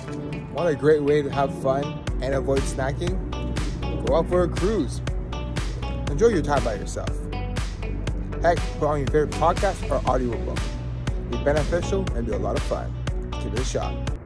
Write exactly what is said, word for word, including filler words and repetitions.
Want a great way to have fun and avoid snacking? Go out for a cruise. Enjoy your time by yourself. Heck, put on your favorite podcast or audiobook. Be beneficial and be a lot of fun. Give it a shot.